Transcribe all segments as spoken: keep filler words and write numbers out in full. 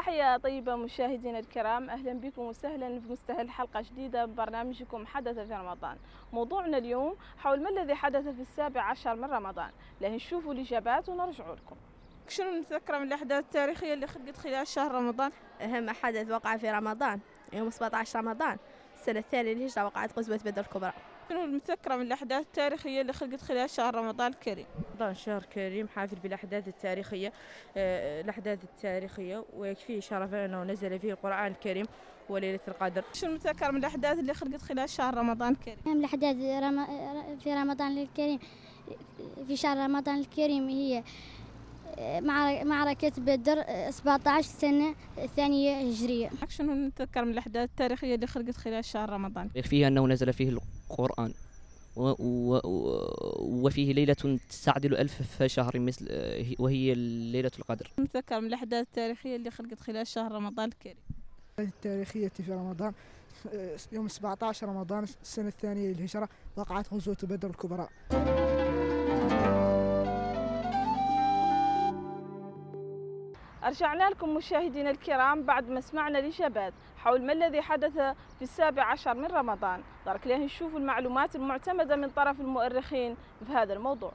تحية طيبة مشاهدينا الكرام، أهلا بكم وسهلا في مستهل حلقة جديدة من برنامجكم حدث في رمضان. موضوعنا اليوم حول ما الذي حدث في السابع عشر من رمضان. له نشوفوا الإجابات ونرجعوا لكم. شنو نتذكر من الأحداث التاريخية اللي خلقت خلال شهر رمضان؟ أهم حدث وقع في رمضان يوم سبعة عشر رمضان السنة الثانية للهجرة، وقعت غزوة بدر الكبرى. شنو المتذكرة من الأحداث التاريخية اللي خلقت خلال شهر رمضان الكريم؟ رمضان شهر كريم حافل بالأحداث التاريخية آه، الأحداث التاريخية ويكفيه شرف أنه نزل فيه القرآن الكريم وليلة القدر. شنو المتذكر من الأحداث اللي خلقت خلال شهر رمضان الكريم؟ أهم الأحداث رم... في رمضان الكريم في شهر رمضان الكريم هي معركة بدر سبعة عشر سنة ثانية هجرية. شنو نتذكر من الأحداث التاريخية اللي خلقت خلال شهر رمضان؟ يكفيه أنه نزل فيه القرآن و و وفيه ليلة تعدل ألف شهر مثل وهي ليلة القدر. نتذكر من الأحداث التاريخية اللي خلقت خلال شهر رمضان الكريم. التاريخية في رمضان يوم سبعة عشر رمضان السنة الثانية للهجرة وقعت غزوة بدر الكبرى. رجعنا لكم مشاهدينا الكرام بعد ما سمعنا الإجابات حول ما الذي حدث في السابع عشر من رمضان. درك ليه نشوفوا المعلومات المعتمدة من طرف المؤرخين في هذا الموضوع.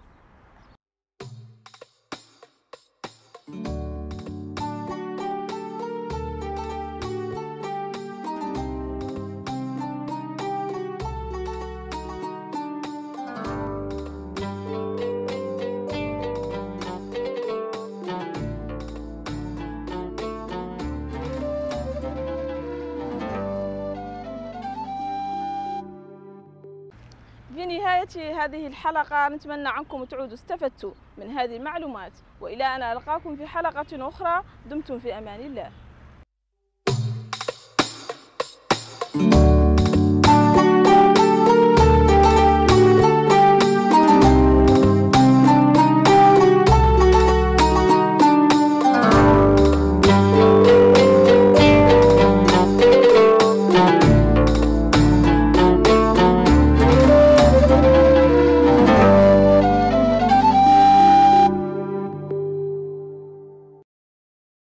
في نهاية هذه الحلقة نتمنى عنكم تعودوا استفدتوا من هذه المعلومات، وإلى أن ألقاكم في حلقة أخرى دمتم في أمان الله.